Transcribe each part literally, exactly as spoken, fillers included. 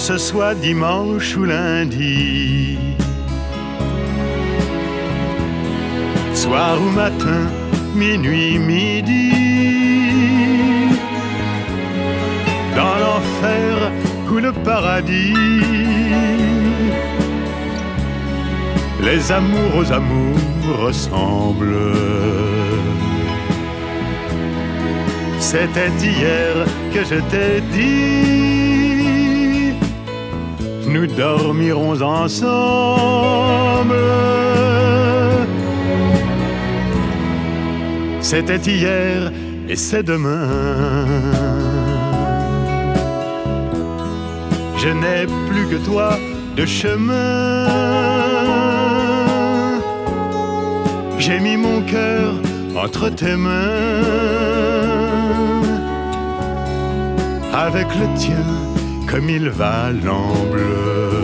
ce soit dimanche ou lundi, soir ou matin, minuit, midi, dans l'enfer ou le paradis, les amours aux amours ressemblent. C'était hier que je t'ai dit, nous dormirons ensemble. C'était hier et c'est demain. Je n'ai plus que toi de chemin. J'ai mis mon cœur entre tes mains, avec le tien comme il va l'amble.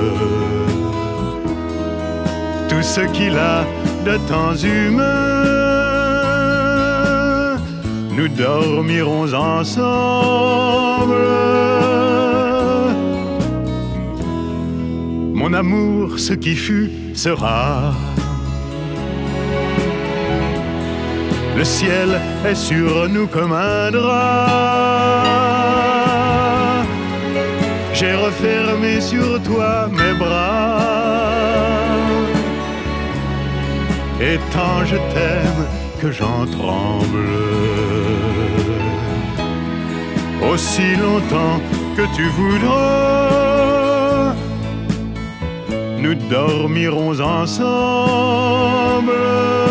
Tout ce qu'il a de temps humain, nous dormirons ensemble. Mon amour, ce qui fut sera. Le ciel est sur nous comme un drap. J'ai refermé sur toi mes bras, et tant je t'aime que j'en tremble. Aussi longtemps que tu voudras, nous dormirons ensemble.